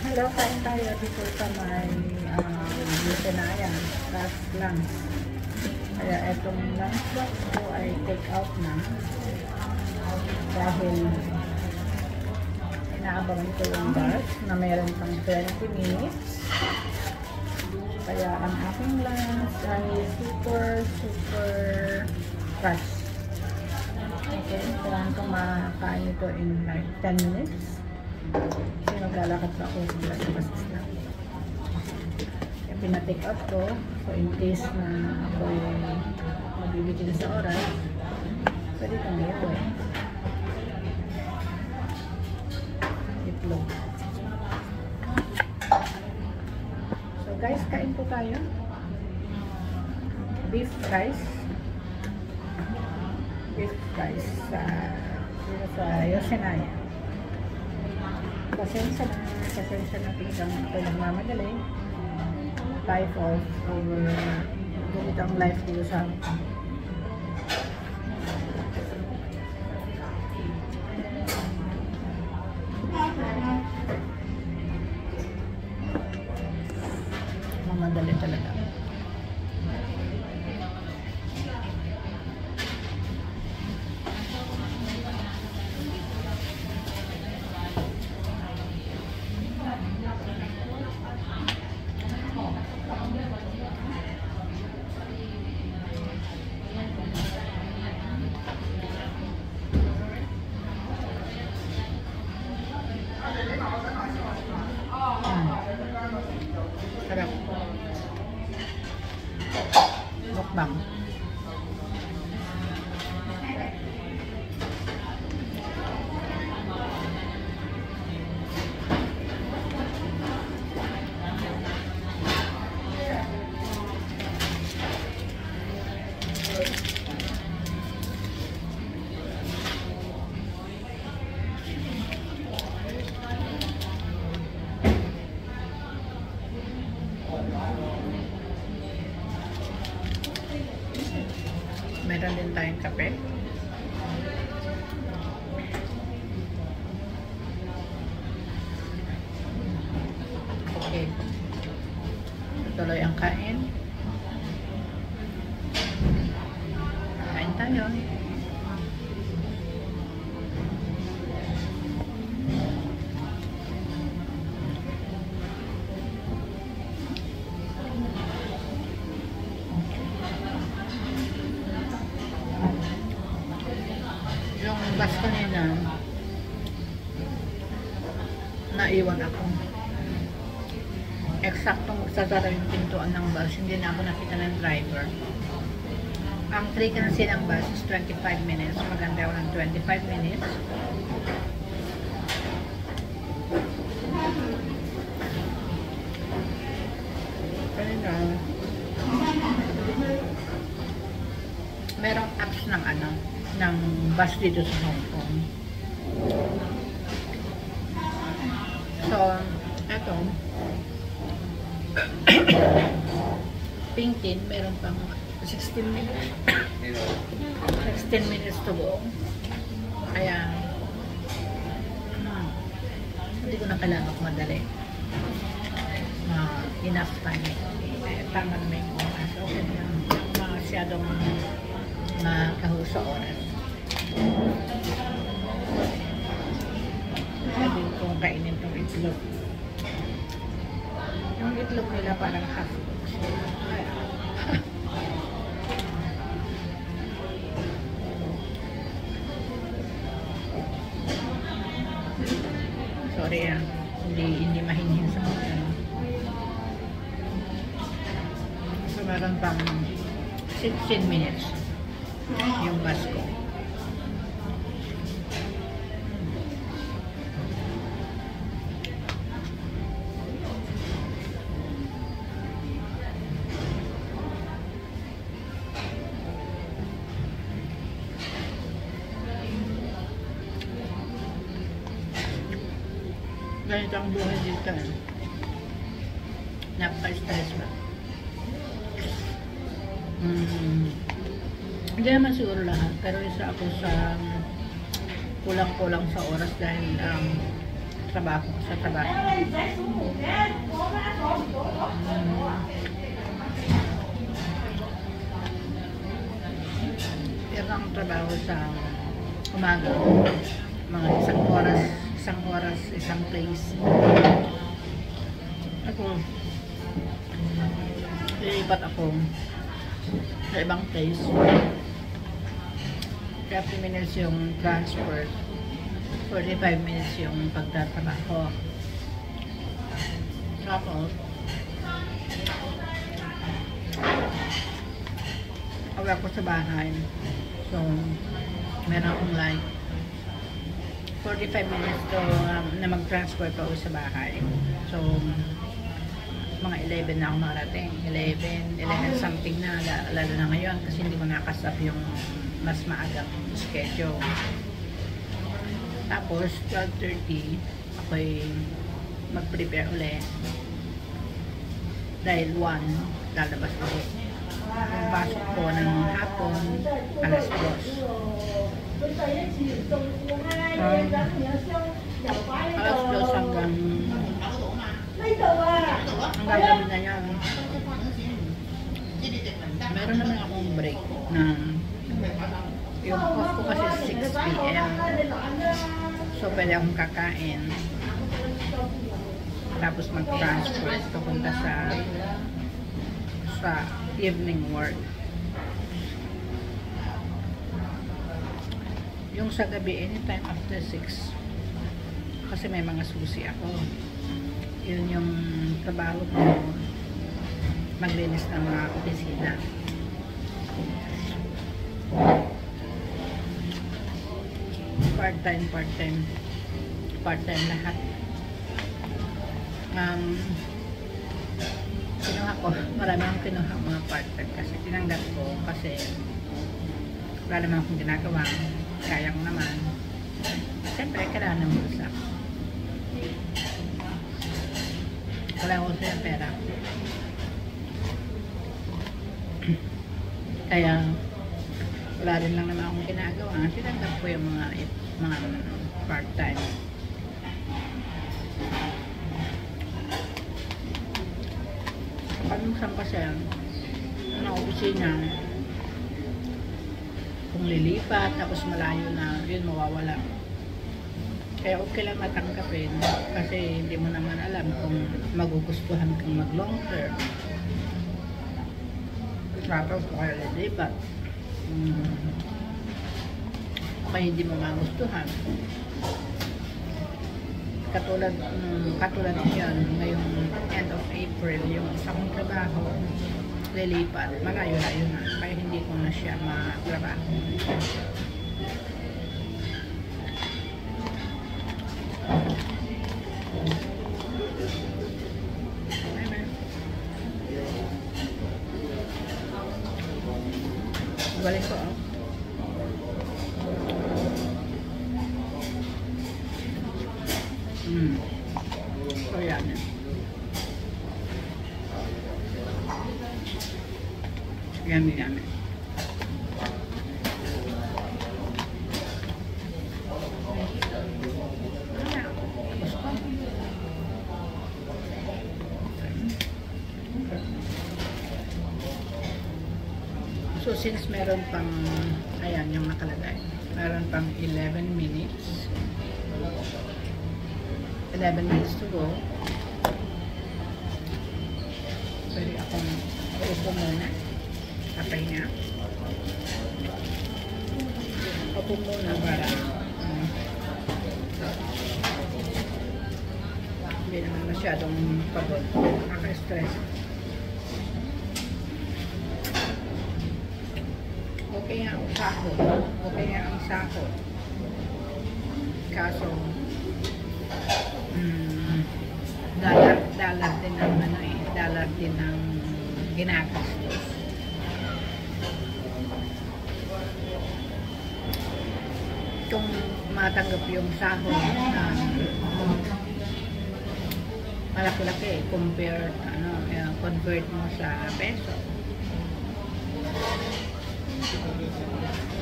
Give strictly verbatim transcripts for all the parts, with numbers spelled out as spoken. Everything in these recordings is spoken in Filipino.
Hello, kain tayo dito sa may um, Yutenayan. Last lunch. Kaya etong lunch box ko ay take out na. Dahil inaabangan ko yung bus na meron pang twenty minutes. Kaya ang aking lunch ay super, super fresh. Okay, kailangan kong makakain ito in like ten minutes. Kasi maglalakad pa ako sa basis lang. Kaya pinatake out ko. So in case na ako magbibigil sa oras, pwede kang ito eh. Itlog. So guys, kain po tayo. Beef rice. Beef rice sa dito sa Yoshinoya. Pasensya na, pasensya na tingnan ako nagmamadali. Life of over ganito ang life dito sa mamadali talaga. Sarap. Mukbang. Meron din tayong kape. Okay. Tuloy ang kain. Kain tayo. Yung bus kanina, naiwan ako. Eksaktong magsasara yung pintuan ng bus, hindi na ako nakita ng driver. Ang frequency ng bus is twenty-five minutes. Maganda ako ng twenty-five minutes. Kanina, merong apps ng ano, ng bus dito sa Hong Kong. So, eto Pinkin, meron pang sixteen minutes sixteen minutes to go. Kaya hmm, hindi ko na kailangan madali. Uh, enough time. Eh, tama na may oras. Okay na lang. Masyadong makahusa oras. Sabi kong kainin itong itlog. Yung itlog nila parang half. Sorry ah, hindi, hindi mahinhin sa mga ano. So meron pang sixteen minutes yung bus ko. Ganito ang buhay dito eh. Napaka-stress ba? Hmm. Hindi naman siguro lahat, pero isa ako sa kulang-kulang sa oras dahil um, trabaho ko sa trabaho. Hmm. Yan ang trabaho sa umaga. Mga isang oras, isang oras, isang place. Ako, lilipat ako sa ibang place. thirty minutes yung transfer, forty-five minutes yung pagtatrabaho. Tapos, awag ako sa bahay. So, meron akong like forty-five minutes to um, na mag-transfer pa ako sa bahay. So, mga eleven na ako makarating. eleven, eleven something na, lalo na ngayon kasi hindi ko nakasap yung mas maagang schedule. Tapos, twelve thirty, ako'y mag-prepare ulit. Dahil one, lalabas ulit. Yung pasok ko ng hapon, alas dos. Um, alas dos hanggang ang gagawin na yan. Meron naman akong break na yung off ko kasi six p m So, pwede akong kakain. Tapos mag-transfer papunta sa sa evening work. Yung sa gabi, anytime after six. Kasi may mga susi ako. Yun yung trabaho ko. Maglinis ng mga opisina. Part-time, part-time. Part-time lahat. Um, kinuha ko, marami akong kinuha mga part-time kasi tinanggap ko kasi wala naman akong ginagawa. Kaya ko naman. Siyempre, kailangan ng bulsa. Wala ko siya pera. Kaya, wala rin lang naman akong ginagawa. Tinanggap ko yung mga, mga part-time. Paminsan kasi, ang opisina, kung lilipat, tapos malayo na, yun mawawala. Kaya okay lang matanggapin kasi hindi mo naman alam kung magugustuhan kang mag long term. Tapos kaya lilipat. Hmm. Kaya hindi mo magustuhan. Katulad, um, katulad yan, ngayong end of April, yung isang trabaho, lilipat, malayo-layo na. Kaya hindi ko na siya matrabaho. Balik ko, oh. Hmm. So, yan. Yummy, yummy. So, since meron pang, ayan yung nakalagay, meron pang eleven minutes. eleven minutes to go. Pwede akong upo muna. Kapay nga. Upo muna para um, hindi naman masyadong pagod. Nakaka-stress. Okay nga ang sahod. Okay nga ang sahod. Kaso, mm, dollar, dollar din ang ano eh, dollar din ang ginagastos. Kung matanggap yung sahod na malaki-laki compare, ano, uh, convert mo sa peso.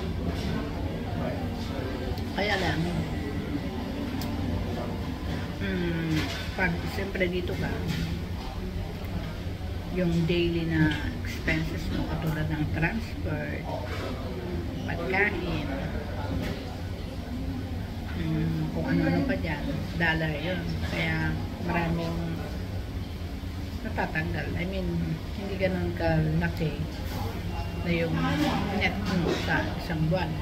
Kaya lang, mm, pag siyempre dito ka, yung daily na expenses mo katulad ng transport, pagkain, um, kung ano-ano pa dyan, dollar yun. Kaya maraming natatanggal. I mean, hindi ganun kalaki na yung net mo sa isang buwan.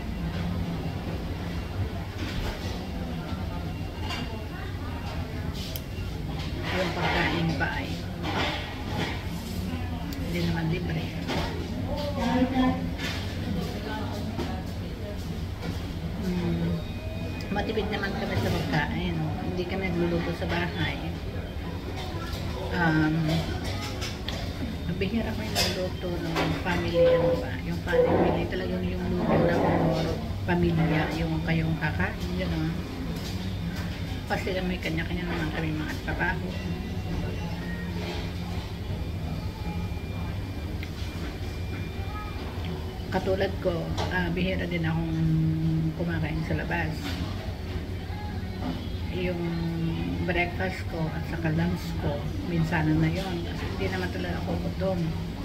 Yung pagkain pa ay hindi naman libre. Hmm, matipid naman kami sa pagkain. Hindi kami nagluluto sa bahay. Um, bihira ko yung nagluto ng family, ano ba? Yung family, talagang yung luto ng pamilya, yung kayong kakain, gano'n. Kasi may kanya-kanya naman kami mga trabaho. Katulad ko, uh, bihira din akong kumakain sa labas. Yung breakfast ko at saka lunch ko, minsanan na yon kasi hindi naman talaga ako gutom.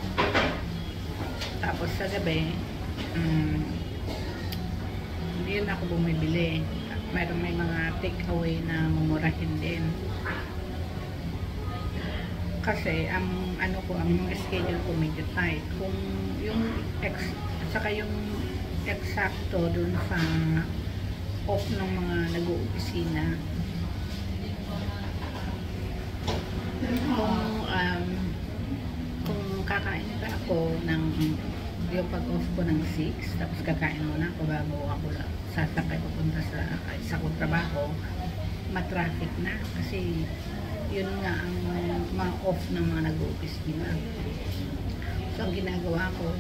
Tapos sa gabi, um, hindi yun ako bumibili. Mayroon may mga take away na mumurahin din. Kasi ang ano ko, ang mga schedule ko medyo tight. Kung yung ex, saka yung eksakto dun sa off ng mga nag-uopisina. Kung um, kung kakain pa ako ng yung pag-off ko ng six, tapos kakain muna ako bago ako sasakay pupunta sa isa kong trabaho, matraffic na kasi yun nga ang mga off ng mga nag-uopisina. So ang ginagawa ko,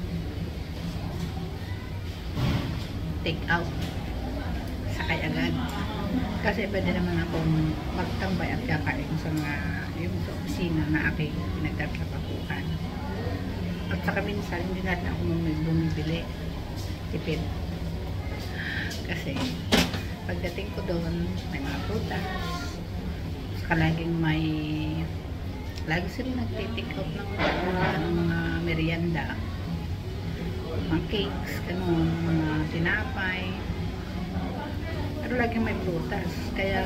take out, sakay agad. Kasi pwede naman akong magtambay at kakain sa mga yung sa opisina na aking pinagtatrabahuan. At saka minsan hindi natin ako bumibili, tipid. Kasi pagdating ko doon, may mga prutas, saka laging may lagi sila nagtitake out ng mga, mga merienda, mga cakes, ganun, mga tinapay, pero laging may prutas. Kaya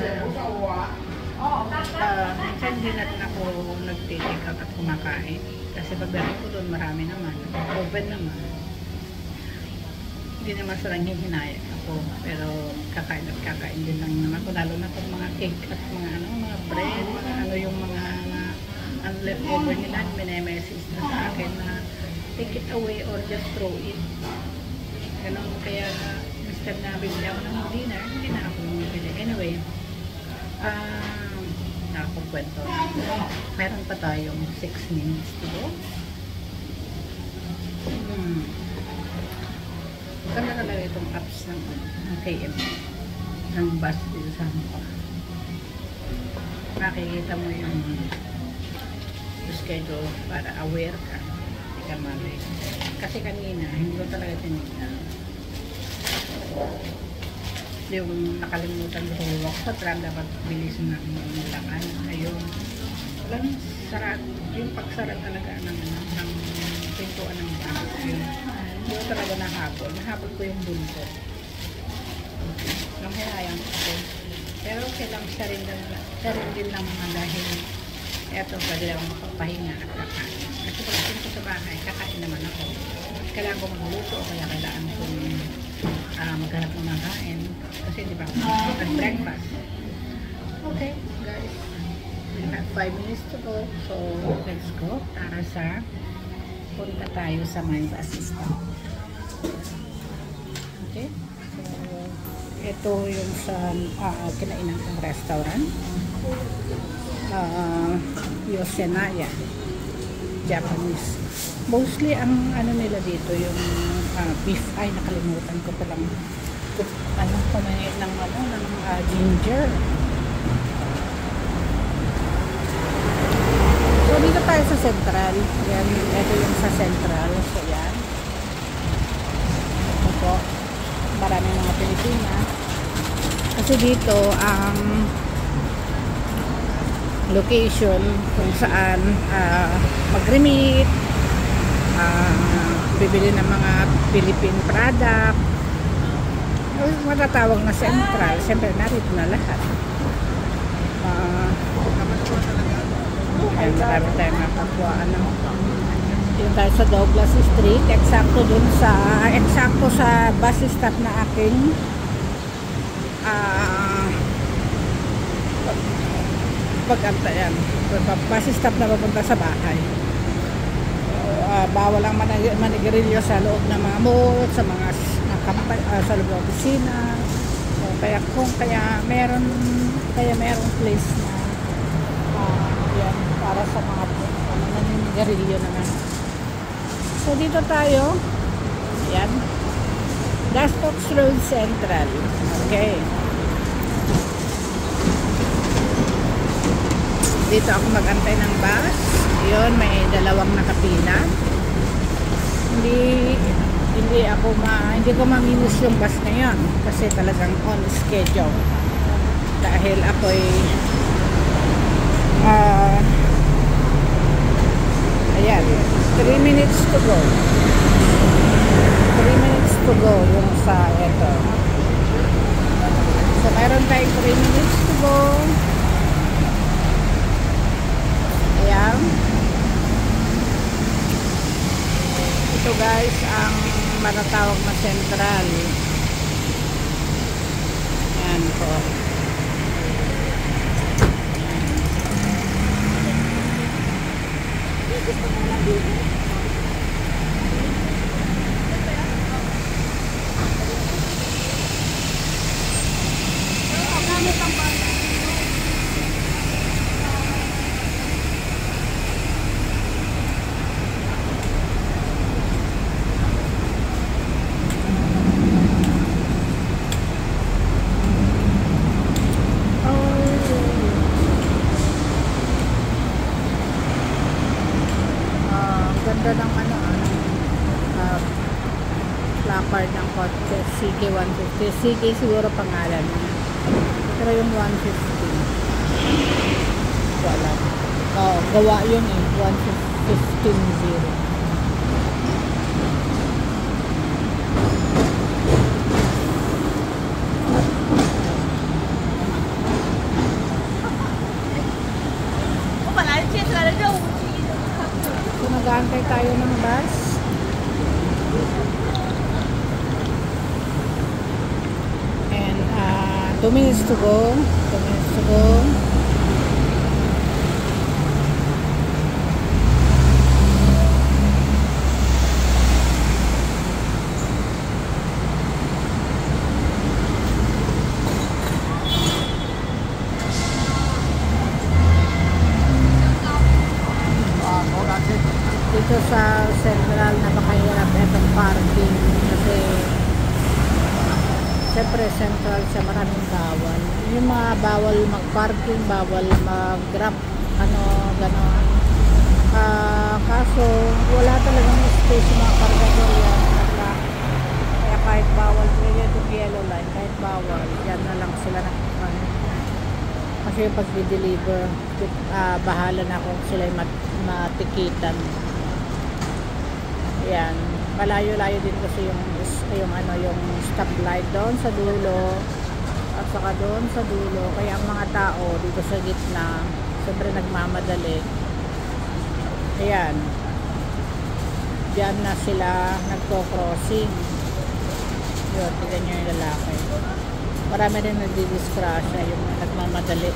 uh, minsan hindi natin ako nagtitake out at kumakain kasi pagdating ko doon marami naman, open naman, hindi naman sa lang hinayag ako, pero kakain at kakain din lang naman ko, lalo na kung mga cake at mga ano, mga bread, mga ano yung mga ang leftover nila, minemessage na sa akin na take it away or just throw it. Ganun, kaya instead na bibili ako ng dinner, hindi na ako bumibili. Anyway, um, nakakapagkwento. Meron pa tayong six minutes to go. Hmm. Ganda talaga itong apps ng, ng K M, ng bus dito sa Hangpa. Nakikita mo yung schedule para aware ka, hindi ka mali. Kasi kanina, hindi ko talaga tinignan. Yung nakalimutan ko walk sa tram, dapat bilis na yung lakan. Ayun. Walang sarad, yung pagsarad talaga ng, ng pintuan ng bus. Yun. Hindi ko talaga nahabol. Nahabol ko yung bulto. Nang hinayang ko. Pero okay lang, siya rin, siya rin din lang mga dahil eto, pwede lang magpapahinga at kakain. Kasi pag ko sa bahay, kakain naman ako. Kailangan ko magluto o kaya kailangan kong uh, maghanap ng makain. Kasi di ba ako mag-breakfast. Okay, guys. We have five minutes to go. So, let's go para sa punta tayo sa my assistant. Okay? So, ito yung sa uh, kinainan kong restaurant. Uh, Yosenaya, Japanese. Mostly ang ano nila dito yung uh, beef, ay nakalimutan ko palang ano, kumain ng ano, ng uh, ginger. So dito tayo sa Central. Yan, ito yung sa Central. So yan. Ito po, maraming mga Pilipina. Kasi dito ang um, location kung saan uh, mag-remit, uh, bibili ng mga Philippine product. Matatawag na Central. Siyempre narito na lahat. Uh, ay, marami tayong napakuha. Ano? Yung tayo sa Douglas Street, eksakto dun sa eksakto sa bus stop na aking uh, pag-antayan. Bus stop na papunta sa bahay. Uh, bawal ang manigarilyo sa loob ng mga mall, sa mga kampay, uh, sa loob ng opisina. So, kaya kung kaya meron kaya merong place na uh, yan, para sa mga ano, naninigarilyo naman. So dito tayo, ayan, Gastox Road Central. Okay, dito ako magantay ng bus. Yun, may dalawang nakapila. Hindi hindi ako ma hindi ko ma-minus yung bus ngayon kasi talagang on schedule. Dahil ako'y uh, ayan, three minutes to go. three minutes to go yung sa ito. So mayroon tayong three minutes to go. Ayan. Ito guys ang matatawag na Central. Ayan po. Gusto mo lang dito? Ganda ng ano, uh, placard ng kotse, C K one fifty. C K siguro pangalan. Pero yung one fifty. Wala. Oh, gawa yun eh. one fifteen zero. So, nag-aantay tayo ng bus. And, uh, two minutes to go. two minutes to go. Dito sa Central, napakahirap itong parking kasi siyempre Central siya, maraming bawal. Yung mga bawal mag-parking, bawal mag-grab, ano, gano'n. Uh, kaso wala talagang space yung mga kargador yan. Kaya kahit bawal, itong yellow line, kahit bawal, yan na lang sila na. Kasi yung pag-deliver, uh, bahala na kung sila mat matikitan. Yan, malayo-layo din kasi yung yung ano yung stoplight doon sa dulo at saka doon sa dulo, kaya ang mga tao dito sa gitna siyempre nagmamadali. Ayan, diyan na sila nagko-crossing. Yun, tignan nyo yung lalaki. Marami rin nagdidiskrasya yung nagmamadali.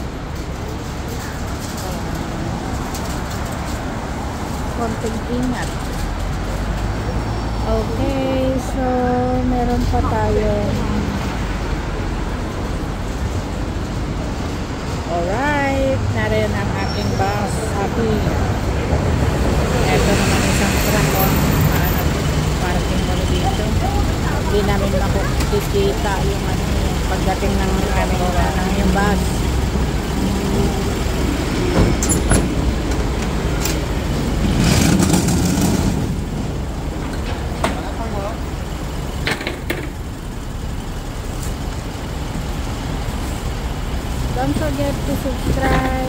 Konting ingat. Okay, so meron pa tayo. Alright, narin ang aking bus. Happy. Ito naman isang truck on. Ano, parking mo dito. Hindi namin makikita yung ano, pagdating ng aming ng yung bus. Don't forget to subscribe.